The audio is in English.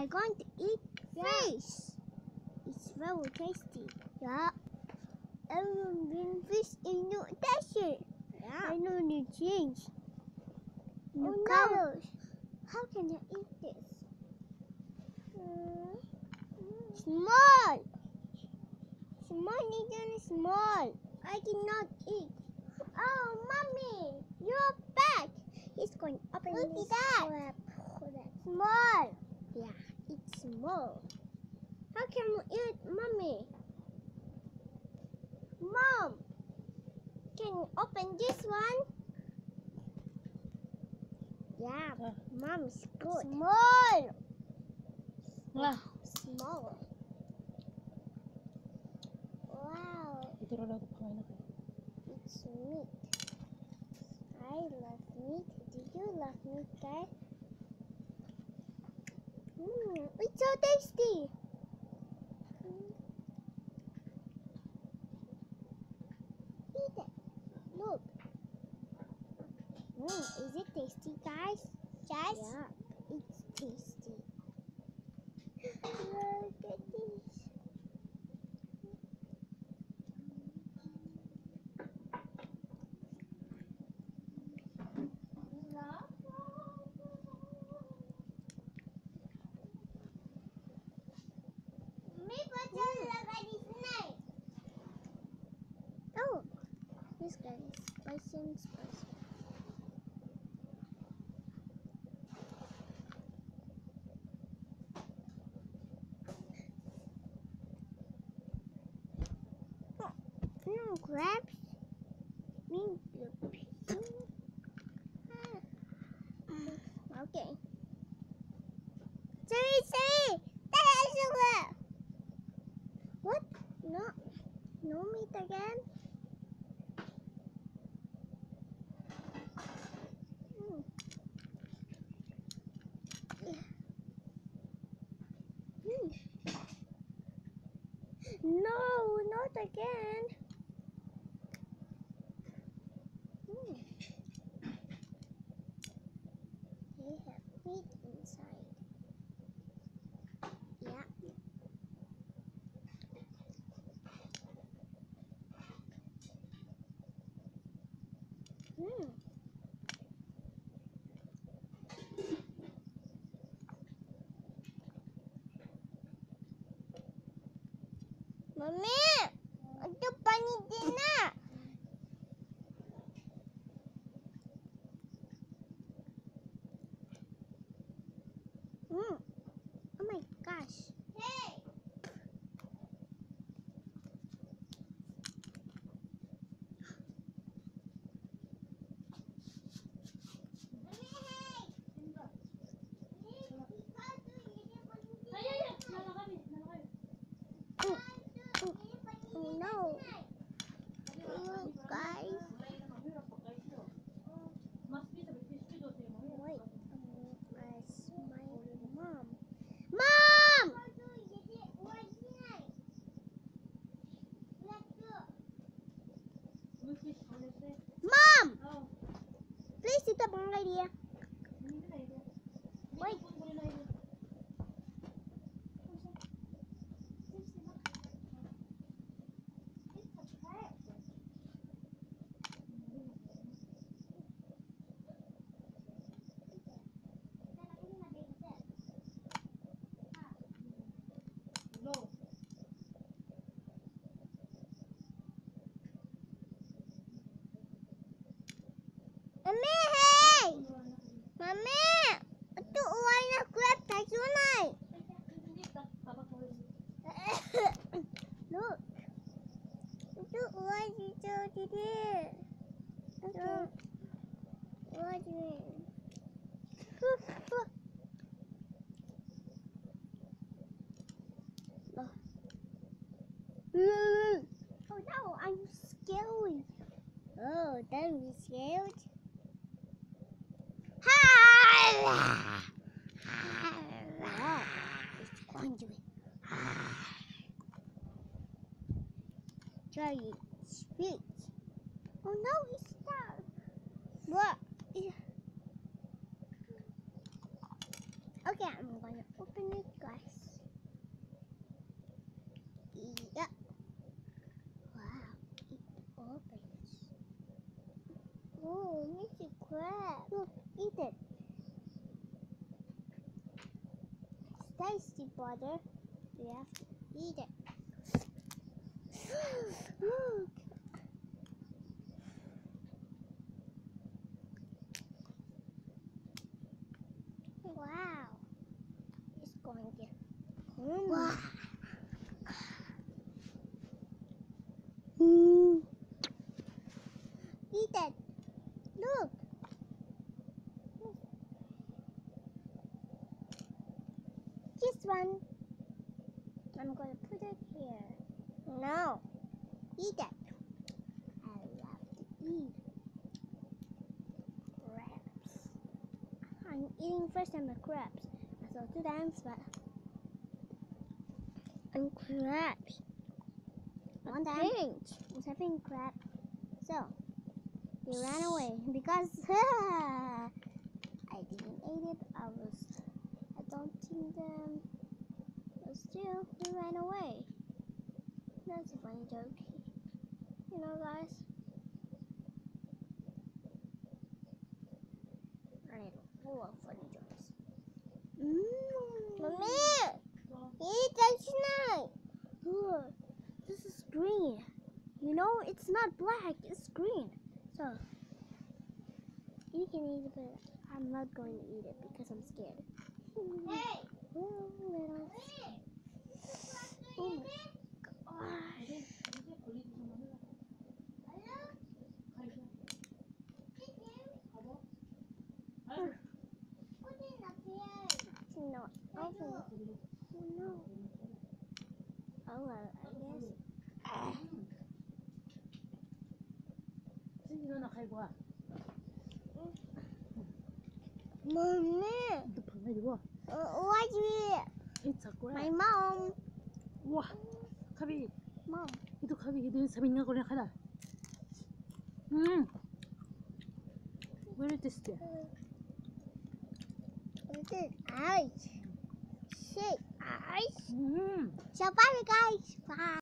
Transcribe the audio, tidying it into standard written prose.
I'm going to eat fish. It's very tasty. Yeah. Everyone been fish in new texture. Yeah. I know new change. New Oh, colors. How can I eat this? Small. Small, Nathan, small. I cannot eat. Oh, mommy, you're back. He's going to open Look this at that. flap. Small. Yeah, it's small. How can we eat, mommy? Mom, can you open this one? Yeah, Mom's good. Small. Wow, small. Wow, Ito raw daw pakain ako. it's meat. I love meat. Do you love meat, guys? It's so tasty. Eat it. Look. Is it tasty, guys? Yes. Yeah, it's tasty. Look at this. Oh, this guy is spicy and spicy. No crabs. Me, okay. Sorry. That's sugar. What? No, no meat again. No, not again. They have meat inside. Yeah. Mami, itu panitin na. Oh my gosh. Hey. Oh no. Look, guys. Wait. As my mom. Mom! Mom! Please, ito bang idea? Wait. Mami, hey! Mami! Ito uway na crab tayo sunay. Look. Ito uway dito, dito. Okay. Uway dito. Oh no, I'm scared. Oh, don't be scared. Wow, it's conjuring. Try it. Sweet. Oh no, it's stuck. What? Okay, I'm gonna open it. guys. Yeah. Wow. It opens. Oh, it's a crab. Look, eat it. It's tasty, brother. You have to eat it. Look. Wow. It's going to. Wow. Eat it. Look. This one. I'm going to put it here. No. Eat it. I love to eat crabs. I'm eating first time the crabs. I saw 2 times, but and crabs. One time I was having crab. So they ran away because I didn't eat it. I don't think them. But still, they ran away. That's a funny joke. You know, guys. I full of funny jokes. Mommy, eat that tonight. Look, this is green. You know, it's not black, it's green. So, you can eat it, but I'm not going to eat it because I'm scared. Hey! Oh, little scared. Oh my gosh. No, open. Oh no. Oh well, I guess. Mommy, what is it? It's a crab. My mom. Wah, kabi. Mom. Itu kabi itu sabi nga ko na kada. Very tasty. This is ice. Shake ice. Mm. So bye guys. Bye.